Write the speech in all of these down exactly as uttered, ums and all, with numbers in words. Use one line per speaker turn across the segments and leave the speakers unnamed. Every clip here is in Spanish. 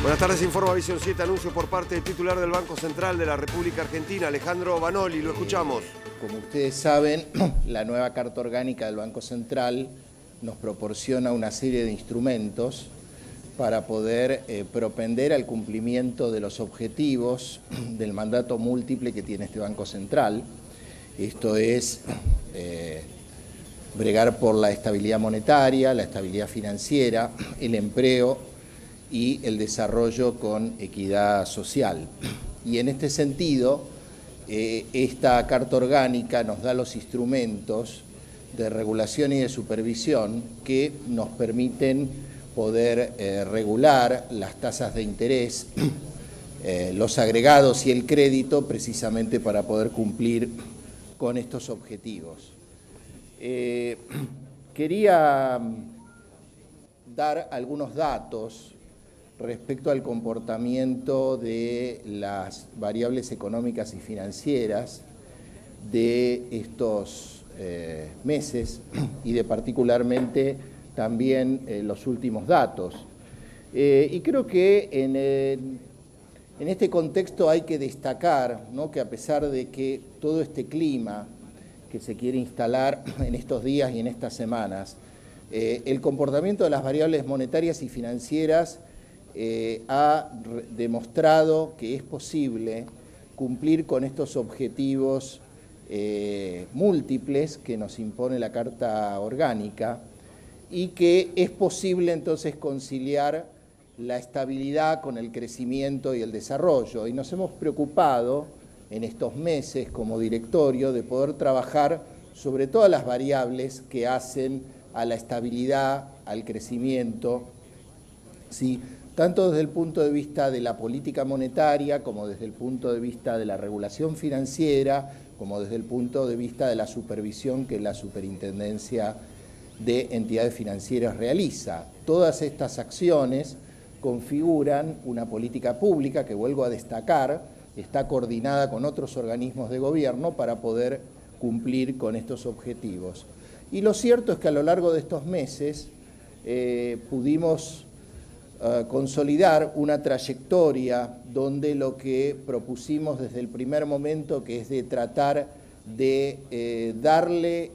Buenas tardes, informa Visión siete, anuncio por parte del titular del Banco Central de la República Argentina, Alejandro Banoli, lo escuchamos.
Como ustedes saben, la nueva Carta Orgánica del Banco Central nos proporciona una serie de instrumentos para poder eh, propender al cumplimiento de los objetivos del mandato múltiple que tiene este Banco Central. Esto es eh, bregar por la estabilidad monetaria, la estabilidad financiera, el empleo y el desarrollo con equidad social. Y en este sentido, eh, esta Carta Orgánica nos da los instrumentos de regulación y de supervisión que nos permiten poder eh, regular las tasas de interés, eh, los agregados y el crédito, precisamente para poder cumplir con estos objetivos. Eh, quería dar algunos datos respecto al comportamiento de las variables económicas y financieras de estos eh, meses y de particularmente también eh, los últimos datos. Eh, y creo que en, el, en este contexto hay que destacar, ¿no?, que a pesar de que todo este clima que se quiere instalar en estos días y en estas semanas, eh, el comportamiento de las variables monetarias y financieras Eh, ha demostrado que es posible cumplir con estos objetivos eh, múltiples que nos impone la Carta Orgánica y que es posible entonces conciliar la estabilidad con el crecimiento y el desarrollo. Y nos hemos preocupado en estos meses como directorio de poder trabajar sobre todas las variables que hacen a la estabilidad, al crecimiento, ¿sí?, tanto desde el punto de vista de la política monetaria, como desde el punto de vista de la regulación financiera, como desde el punto de vista de la supervisión que la Superintendencia de Entidades Financieras realiza. Todas estas acciones configuran una política pública que, vuelvo a destacar, está coordinada con otros organismos de gobierno para poder cumplir con estos objetivos. Y lo cierto es que a lo largo de estos meses eh, pudimos Uh, consolidar una trayectoria donde lo que propusimos desde el primer momento, que es de tratar de eh, darle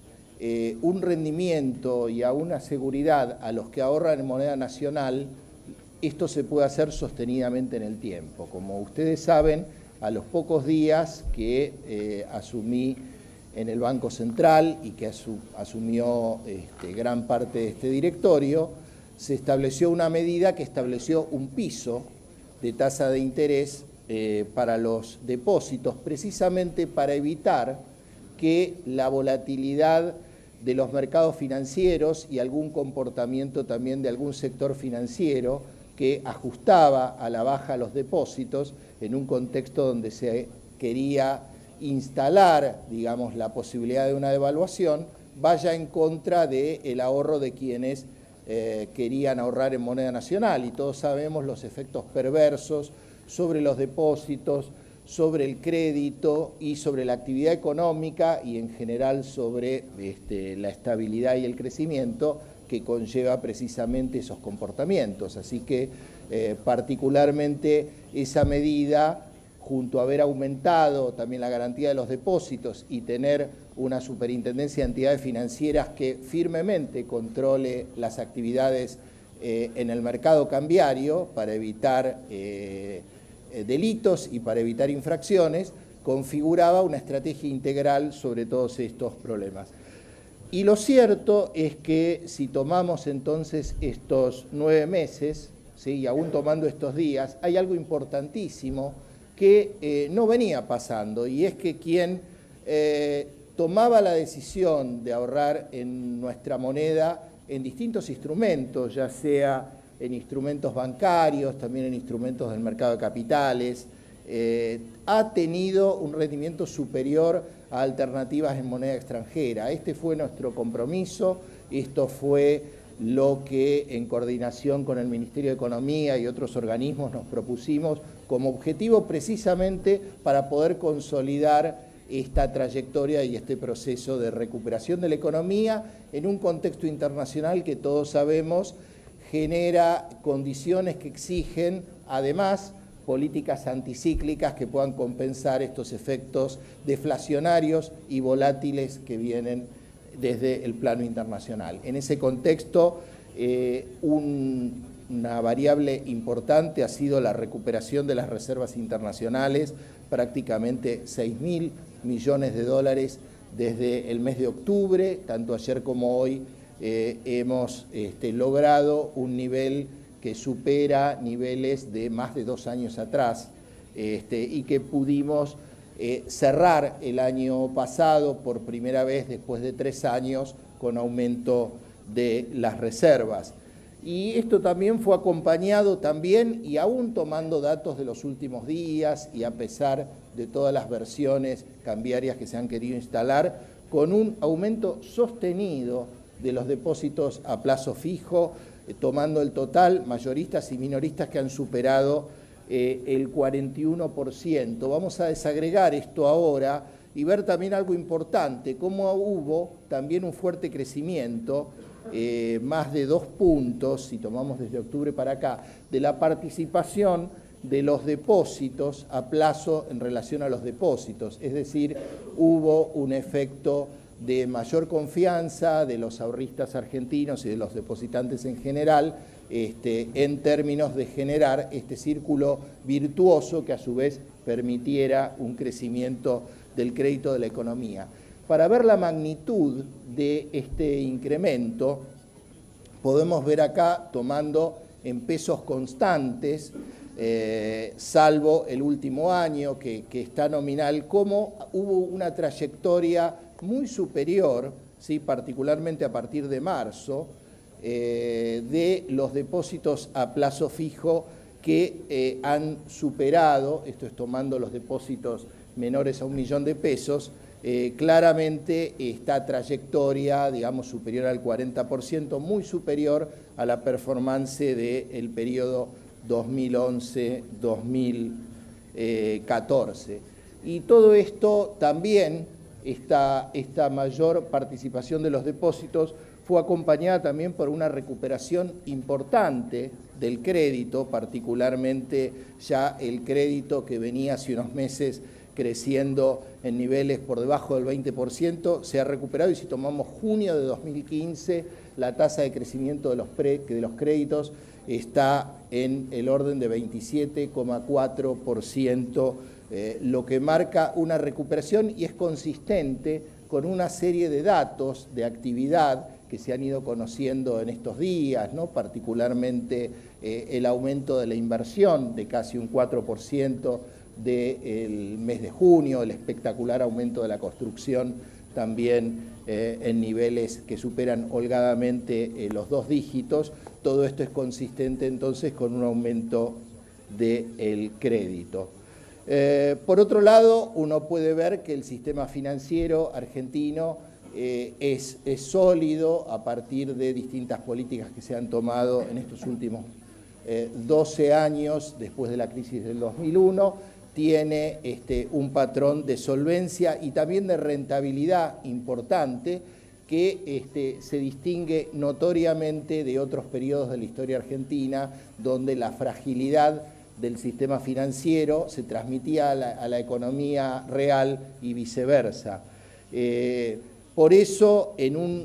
eh, un rendimiento y a una seguridad a los que ahorran en moneda nacional, esto se puede hacer sostenidamente en el tiempo. Como ustedes saben, a los pocos días que eh, asumí en el Banco Central y que asu asumió este, gran parte de este directorio, se estableció una medida que estableció un piso de tasa de interés eh, para los depósitos, precisamente para evitar que la volatilidad de los mercados financieros y algún comportamiento también de algún sector financiero que ajustaba a la baja los depósitos en un contexto donde se quería instalar, digamos, la posibilidad de una devaluación, vaya en contra del ahorro de quienes Eh, querían ahorrar en moneda nacional, y todos sabemos los efectos perversos sobre los depósitos, sobre el crédito y sobre la actividad económica y en general sobre este, la estabilidad y el crecimiento que conlleva precisamente esos comportamientos. Así que eh, particularmente esa medida, junto a haber aumentado también la garantía de los depósitos y tener una superintendencia de entidades financieras que firmemente controle las actividades eh, en el mercado cambiario para evitar eh, eh, delitos y para evitar infracciones, configuraba una estrategia integral sobre todos estos problemas. Y lo cierto es que si tomamos entonces estos nueve meses, ¿sí?, y aún tomando estos días, hay algo importantísimo que eh, no venía pasando, y es que quien eh, tomaba la decisión de ahorrar en nuestra moneda en distintos instrumentos, ya sea en instrumentos bancarios, también en instrumentos del mercado de capitales, eh, ha tenido un rendimiento superior a alternativas en moneda extranjera. Este fue nuestro compromiso, esto fue lo que en coordinación con el Ministerio de Economía y otros organismos nos propusimos como objetivo precisamente para poder consolidar esta trayectoria y este proceso de recuperación de la economía en un contexto internacional que todos sabemos genera condiciones que exigen, además, políticas anticíclicas que puedan compensar estos efectos deflacionarios y volátiles que vienen desde el plano internacional. En ese contexto, eh, un, una variable importante ha sido la recuperación de las reservas internacionales, prácticamente seis mil millones de dólares desde el mes de octubre. Tanto ayer como hoy eh, hemos este, logrado un nivel que supera niveles de más de dos años atrás, este, y que pudimos eh, cerrar el año pasado por primera vez después de tres años con aumento de las reservas. Y esto también fue acompañado también, y aún tomando datos de los últimos días y a pesar de todas las versiones cambiarias que se han querido instalar, con un aumento sostenido de los depósitos a plazo fijo, tomando el total, mayoristas y minoristas que han superado eh, el cuarenta y uno por ciento. Vamos a desagregar esto ahora y ver también algo importante, cómo hubo también un fuerte crecimiento, eh, más de dos puntos, si tomamos desde octubre para acá, de la participación de los depósitos a plazo en relación a los depósitos. Es decir, hubo un efecto de mayor confianza de los ahorristas argentinos y de los depositantes en general, este, en términos de generar este círculo virtuoso que a su vez permitiera un crecimiento del crédito de la economía. Para ver la magnitud de este incremento, podemos ver acá, tomando en pesos constantes, Eh, salvo el último año que, que está nominal, cómo hubo una trayectoria muy superior, ¿sí?, particularmente a partir de marzo, eh, de los depósitos a plazo fijo que eh, han superado, esto es tomando los depósitos menores a un millón de pesos, eh, claramente esta trayectoria, digamos, superior al cuarenta por ciento, muy superior a la performance del periodo dos mil once a dos mil catorce. Y todo esto también, esta, esta mayor participación de los depósitos fue acompañada también por una recuperación importante del crédito, particularmente ya el crédito que venía hace unos meses creciendo en niveles por debajo del veinte por ciento, se ha recuperado, y si tomamos junio de dos mil quince, la tasa de crecimiento de los, pre, de los créditos está en el orden de veintisiete coma cuatro por ciento, eh, lo que marca una recuperación y es consistente con una serie de datos de actividad que se han ido conociendo en estos días, ¿no? Particularmente eh, el aumento de la inversión de casi un cuatro por ciento del mes de junio, el espectacular aumento de la construcción también eh, en niveles que superan holgadamente eh, los dos dígitos. Todo esto es consistente entonces con un aumento del crédito. Eh, por otro lado, uno puede ver que el sistema financiero argentino eh, es, es sólido a partir de distintas políticas que se han tomado en estos últimos eh, doce años después de la crisis del dos mil uno. Tiene este, un patrón de solvencia y también de rentabilidad importante que este, se distingue notoriamente de otros periodos de la historia argentina, donde la fragilidad del sistema financiero se transmitía a la, a la economía real y viceversa. Eh, por eso, en un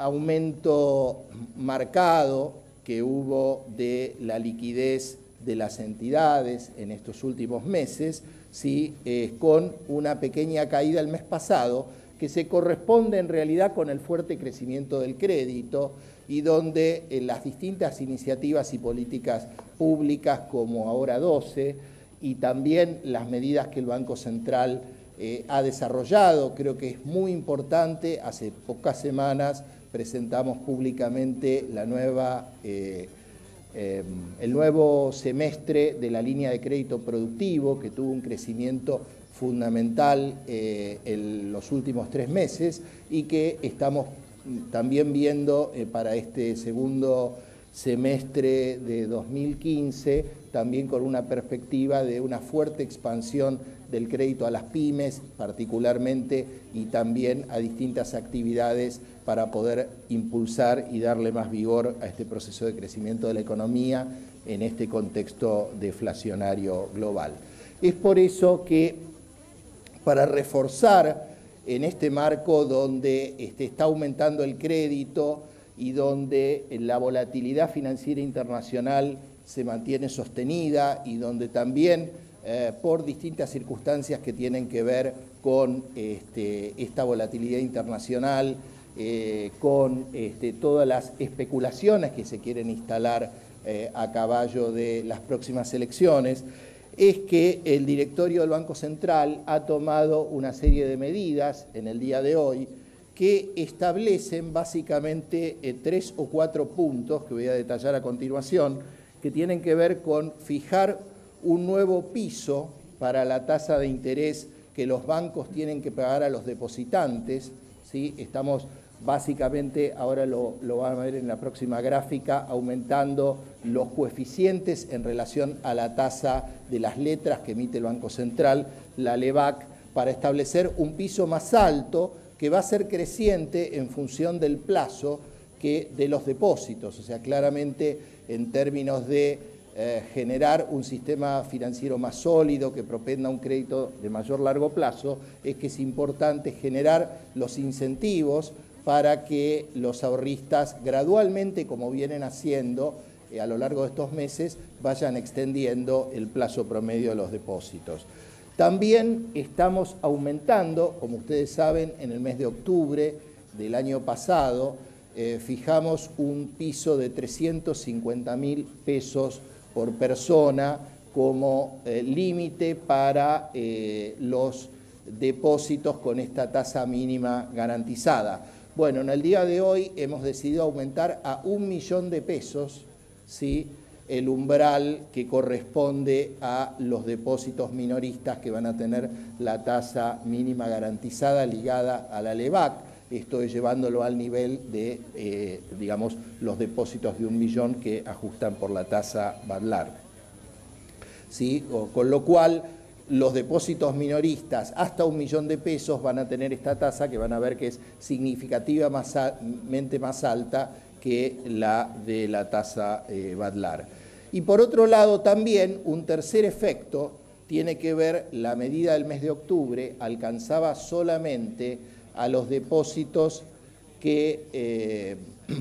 aumento marcado que hubo de la liquidez de las entidades en estos últimos meses, ¿sí? eh, con una pequeña caída el mes pasado, que se corresponde en realidad con el fuerte crecimiento del crédito y donde eh, las distintas iniciativas y políticas públicas como Ahora doce y también las medidas que el Banco Central eh, ha desarrollado, creo que es muy importante. Hace pocas semanas presentamos públicamente la nueva eh, Eh, el nuevo semestre de la línea de crédito productivo, que tuvo un crecimiento fundamental eh, en los últimos tres meses y que estamos también viendo eh, para este segundo semestre de dos mil quince, también con una perspectiva de una fuerte expansión del crédito a las pymes particularmente y también a distintas actividades para poder impulsar y darle más vigor a este proceso de crecimiento de la economía en este contexto deflacionario global. Es por eso que para reforzar en este marco donde este, está aumentando el crédito y donde la volatilidad financiera internacional se mantiene sostenida y donde también eh, por distintas circunstancias que tienen que ver con este, esta volatilidad internacional, eh, con este, todas las especulaciones que se quieren instalar eh, a caballo de las próximas elecciones, es que el directorio del Banco Central ha tomado una serie de medidas en el día de hoy que establecen básicamente eh, tres o cuatro puntos que voy a detallar a continuación, que tienen que ver con fijar un nuevo piso para la tasa de interés que los bancos tienen que pagar a los depositantes, ¿sí? Estamos básicamente, ahora lo, lo van a ver en la próxima gráfica, aumentando los coeficientes en relación a la tasa de las letras que emite el Banco Central, la LEBAC, para establecer un piso más alto que va a ser creciente en función del plazo que de los depósitos, o sea, claramente en términos de eh, generar un sistema financiero más sólido que propenda un crédito de mayor largo plazo, es que es importante generar los incentivos para que los ahorristas gradualmente, como vienen haciendo eh, a lo largo de estos meses, vayan extendiendo el plazo promedio de los depósitos. También estamos aumentando, como ustedes saben, en el mes de octubre del año pasado, eh, fijamos un piso de trescientos cincuenta mil pesos por persona como eh, límite para eh, los depósitos con esta tasa mínima garantizada. Bueno, en el día de hoy hemos decidido aumentar a un millón de pesos, ¿sí?, el umbral que corresponde a los depósitos minoristas que van a tener la tasa mínima garantizada ligada a la LEBAC. Esto es llevándolo al nivel de, eh, digamos, los depósitos de un millón que ajustan por la tasa Badlar. ¿Sí? O, con lo cual, los depósitos minoristas hasta un millón de pesos van a tener esta tasa que van a ver que es significativamente más alta que la de la tasa eh, Badlar. Y por otro lado también un tercer efecto tiene que ver, la medida del mes de octubre alcanzaba solamente a los depósitos que eh,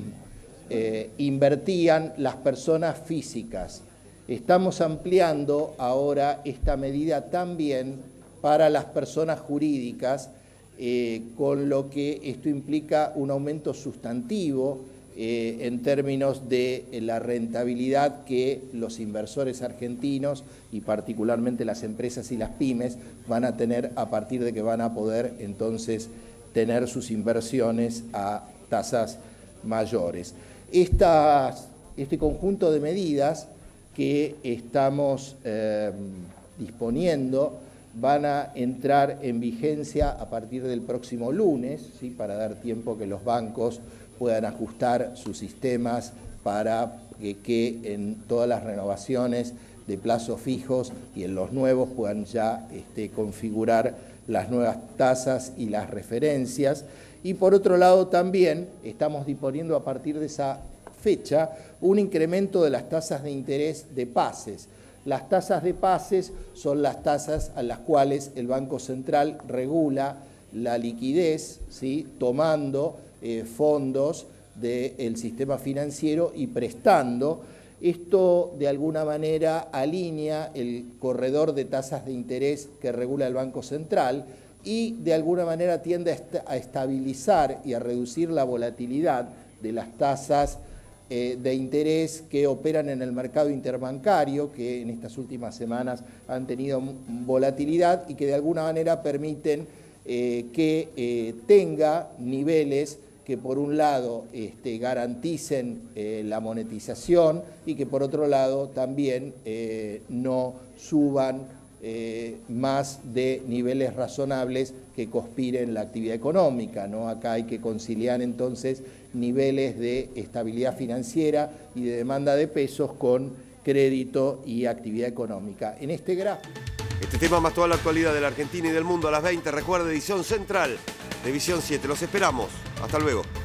eh, invertían las personas físicas. Estamos ampliando ahora esta medida también para las personas jurídicas, eh, con lo que esto implica un aumento sustantivo Eh, en términos de eh, la rentabilidad que los inversores argentinos y particularmente las empresas y las pymes van a tener a partir de que van a poder entonces tener sus inversiones a tasas mayores. Estas, este conjunto de medidas que estamos eh, disponiendo van a entrar en vigencia a partir del próximo lunes, ¿sí?, para dar tiempo que los bancos puedan ajustar sus sistemas para que, que en todas las renovaciones de plazos fijos y en los nuevos puedan ya este, configurar las nuevas tasas y las referencias. Y por otro lado también estamos disponiendo a partir de esa fecha un incremento de las tasas de interés de pases. Las tasas de pases son las tasas a las cuales el Banco Central regula la liquidez, ¿sí?, tomando Eh, fondos del sistema financiero y prestando. Esto de alguna manera alinea el corredor de tasas de interés que regula el Banco Central y de alguna manera tiende a, est a estabilizar y a reducir la volatilidad de las tasas eh, de interés que operan en el mercado interbancario, que en estas últimas semanas han tenido volatilidad y que de alguna manera permiten eh, que eh, tenga niveles que por un lado este, garanticen eh, la monetización y que por otro lado también eh, no suban eh, más de niveles razonables que conspiren la actividad económica, ¿no? Acá hay que conciliar entonces niveles de estabilidad financiera y de demanda de pesos con crédito y actividad económica. En este gráfico
Este tema más toda la actualidad de la Argentina y del mundo a las veinte. Recuerda, edición central de Visión siete. Los esperamos. Hasta luego.